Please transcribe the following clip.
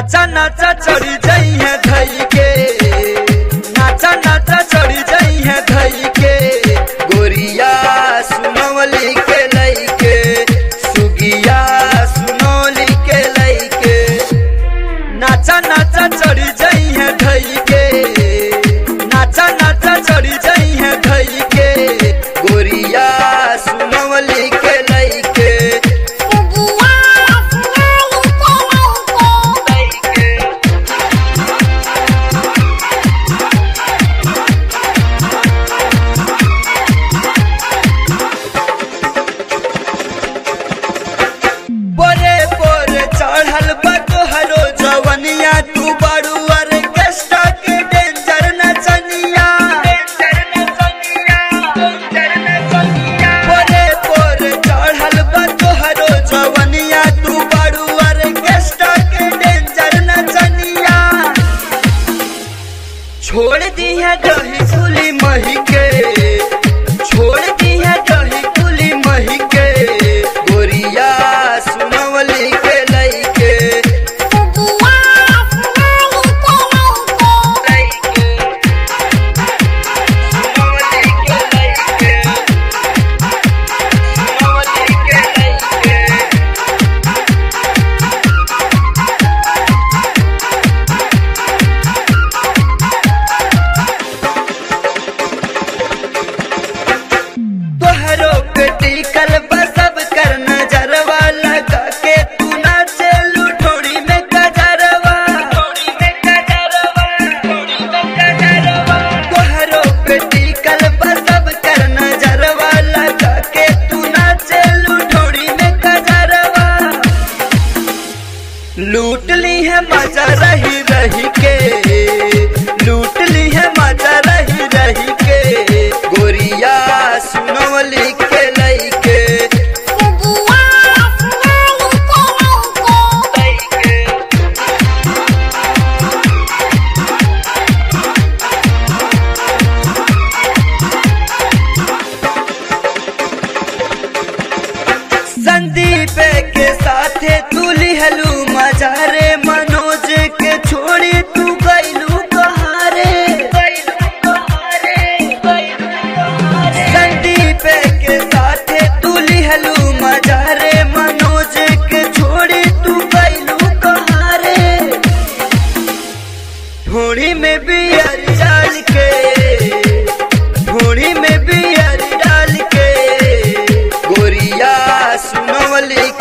नाचा नाचा चढ़ी जाई है धई के, नाचा नाचा चढ़ी जाई है धई के, गोरिया सुनौली के लई के, सुगिया सुनौली के लई के। नाचा नाचा चढ़ी जाई है धई के, नाचा नाचा चढ़ी जाई है धई के, गोरिया सुनौली के लई के। बोरे बोरे चढ़ल बा तोहरो जवनिया, तू बारू ऑर्केस्ट्रा के डेंजर नचनिया। बोरे बोरे चढ़ल बा तोहरो जवनिया, तू बारू ऑर्केस्ट्रा के डेंजर नचनिया। छोड़ दी है दही कुली मही के, छोड़ दी है दही कुली मही के, गोरिया सुनौली के लई के। तोहरो बेटी कल सब कर नजरवा लगा के, तू नाचे लुठोड़ी में गजरवा। तोहरो बेटी कल सब कर नजरवा लगा के, तू नाचे लुठोड़ी में गजरवा। लूट ली है मजा रही रही के, लूट ली है मजा रही रही के, गोरिया सुनौली के लई के। संदीप के साथे तू लिहलू मजा रे, मनोज के छोड़ी तू गईलू कहारे। संदीप के साथे तू लिहलू मजा रे, मनोज के छोड़ी तू गईलू कहारे। ढोड़ी में बियर डाल के, ढोड़ी में बियर डाल के, गोरिया सुनौली